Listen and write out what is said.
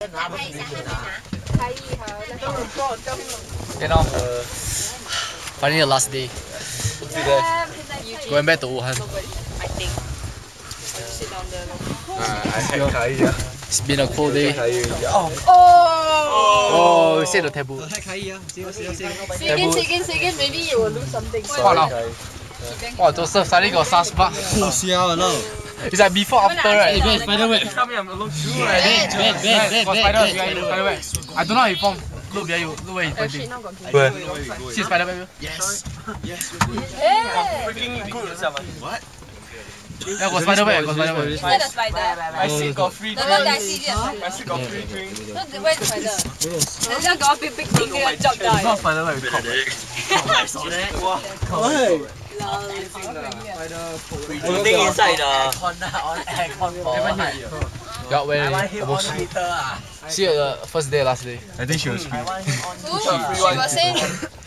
You know, finally the last day. Going back to Wuhan. I think. Sit down there. It's been a cold day. Oh! We said the taboo. Say again, maybe you will lose something. Wow, Joseph suddenly got suspect. It's like before, after, right? Hey, spider web. Spider web. I don't know how he formed. Look behind you. Look where he's pointing. Where? See spider web? Yes. Freaking good, what? Yeah, got spider web. Is that the spider? I see got free The one that I see there. I see got free drink. No, where's the spider? There's just got big thing here, drop down. It's not spider web. I saw that. Putting inside the aircon Yeah, when almost. See you the first day, last day. I think she was free. She was saying